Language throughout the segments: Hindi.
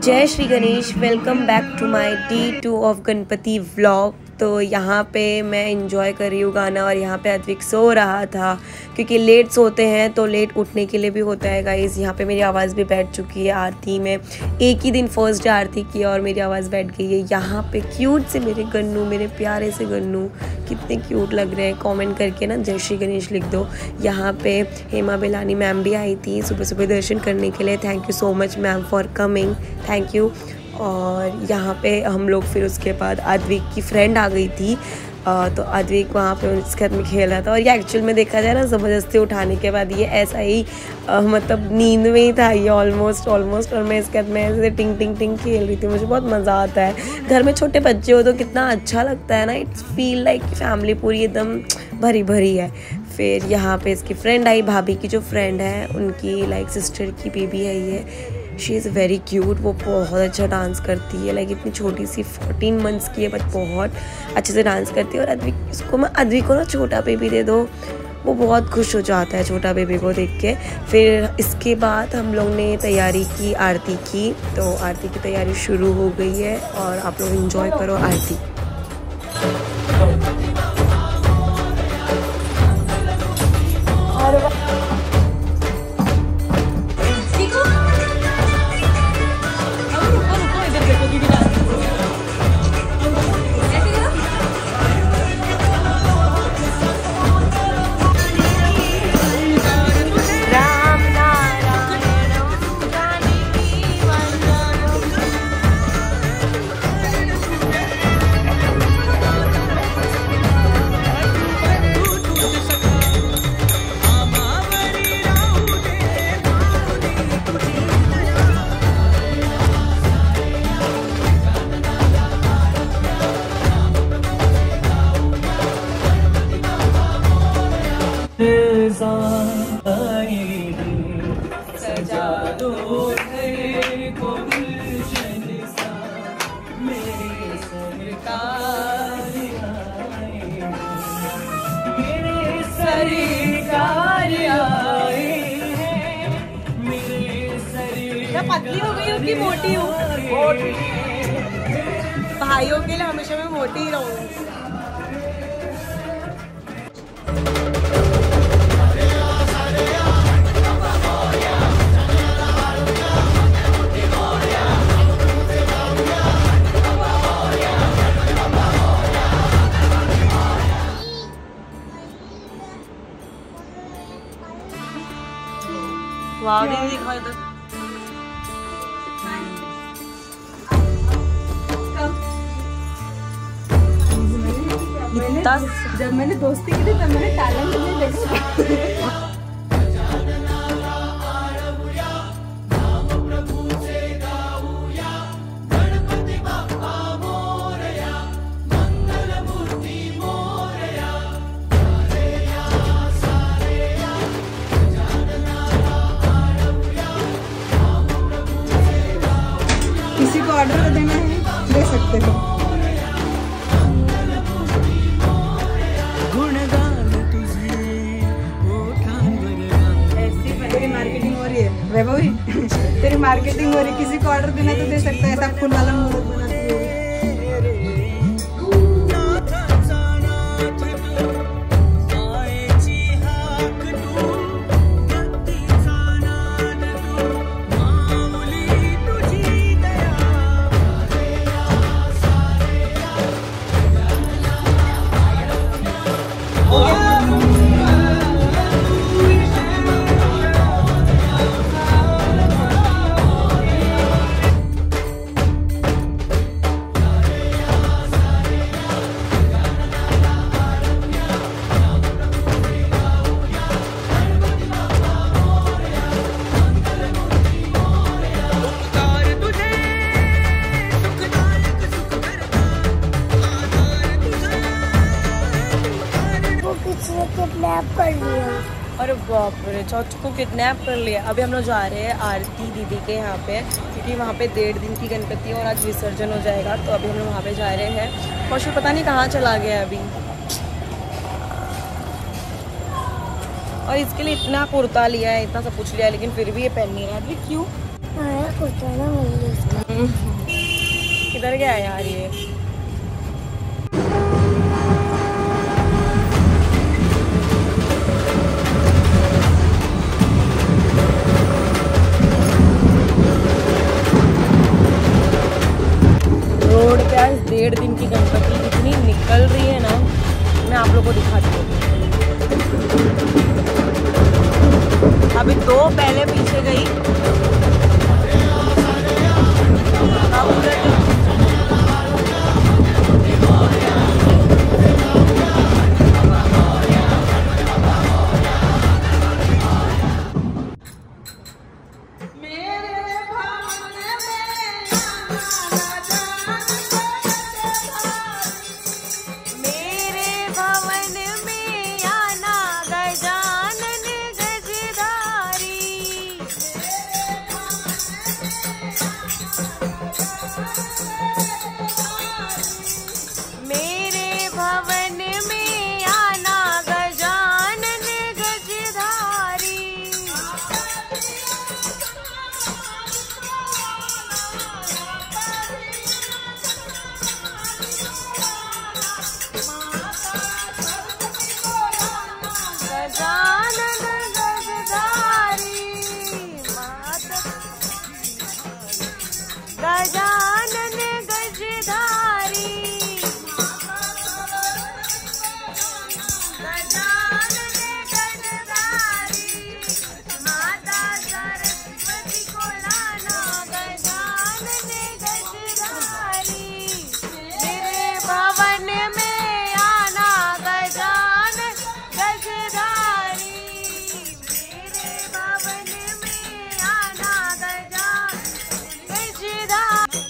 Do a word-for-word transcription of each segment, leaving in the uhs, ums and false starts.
जय Shri Ganesh. Welcome back to my day two of Ganpati vlog. तो यहाँ पे मैं इंजॉय कर रही हूँ गाना और यहाँ पे अद्विक सो रहा था क्योंकि लेट सोते हैं तो लेट उठने के लिए भी होता है गाइस। यहाँ पे मेरी आवाज़ भी बैठ चुकी है आरती में। एक ही दिन फर्स्ट डे आरती की और मेरी आवाज़ बैठ गई है। यहाँ पे क्यूट से मेरे गन्नू, मेरे प्यारे से गन्नू कितने क्यूट लग रहे हैं। कमेंट करके ना जय श्री गणेश लिख दो। यहाँ पे हेमा बेलानी मैम भी आई थी सुबह सुबह दर्शन करने के लिए। Thank you so much ma'am for coming, thank you. और यहाँ पे हम लोग फिर उसके बाद अद्विक की फ्रेंड आ गई थी आ, तो अद्विक वहाँ पे उस घर में खेल रहा था। और ये एक्चुअल में देखा जाए ना ज़बरदस्ती उठाने के बाद ये ऐसा ही आ, मतलब नींद में ही था ये ऑलमोस्ट ऑलमोस्ट और मैं इसके बाद में ऐसे टिंग टिंग टिंग खेल रही थी। मुझे बहुत मज़ा आता है। घर में छोटे बच्चे हो तो कितना अच्छा लगता है ना। इट्स फील लाइक फैमिली पूरी एकदम भरी भरी है। फिर यहाँ पे इसकी फ्रेंड आई, भाभी की जो फ्रेंड है उनकी लाइक सिस्टर की बेबी है ये। She is very cute. वो बहुत अच्छा डांस करती है। लाइक इतनी छोटी सी फोर्टीन मंथ्स की है बट बहुत अच्छे से डांस करती है। और अद्विक इसको मैं अद्विक को ना छोटा बेबी दे दो, वो बहुत खुश हो जाता है छोटा बेबी को देख के। फिर इसके बाद हम लोग ने तैयारी की आरती की, तो आरती की तैयारी शुरू हो गई है और आप लोग इंजॉय करो आरती। पतली हो गई हूँ कि मोटी हूँ? भाइयों के लिए हमेशा मैं मोटी ही रहूँगी। वाह दीदी दिखाओ इधर। जब मैंने दोस्ती की थी तब मैंने टैलेंट नहीं देखा। किसी को ऑर्डर देना है दे सकते हो। मार्केटिंग हो रही है वैभवी, तेरी मार्केटिंग हो रही है। किसी को ऑर्डर देना तो दे सकता है। ऐसा फूल वाला मुहूर्त बनाती है। किडनैप कर लिया। अरे बाप रे, चाचू को किडनैप कर लिया। अभी हम लोग जा रहे हैं आरती दीदी के यहाँ पे क्योंकि वहाँ पे डेढ़ दिन की गणपति है और आज विसर्जन हो जाएगा। तो अभी हम लोग वहाँ पे जा रहे हैं। पशु पता नहीं कहाँ चला गया अभी। और इसके लिए इतना कुर्ता लिया है, इतना सब कुछ लिया है, लेकिन फिर भी ये पहन नहीं रहा है। क्यों? कुर्ता ना मिल किधर गया यार ये? रोड पे आज डेढ़ दिन की गणपति इतनी निकल रही है ना, मैं आप लोगों को दिखाती हूँ। अभी दो पहले पीछे गई। गजानन गजधारी, गजानन गजधारी, माता सरस्वती को लाना गजानन गजधारी, मेरे भवन में आना गजानन गजधारी, मेरे भवन में आना गजानन गजधारी।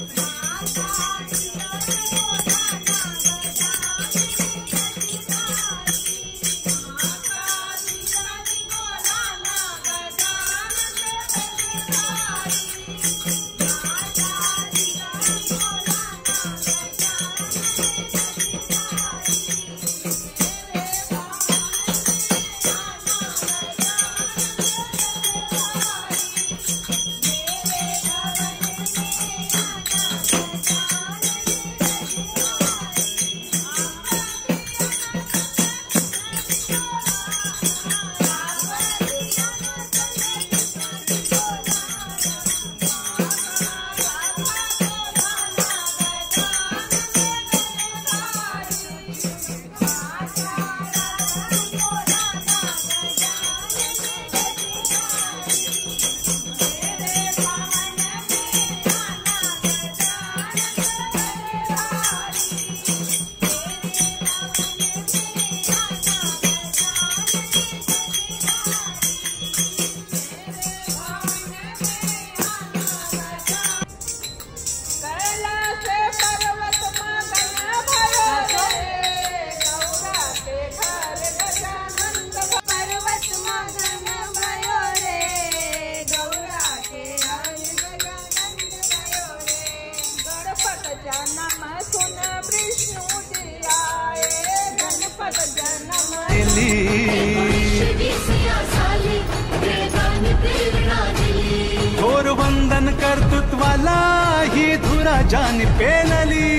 घोर वंदन कर्तृत्वाला ही धुरा जान पेलली,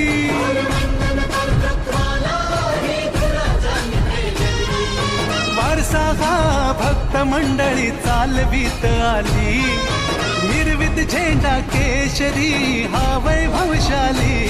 वारसा हा भक्त मंडळी चालवीत आली, निर्वित झेंडा केशरी हा वैभवशाली,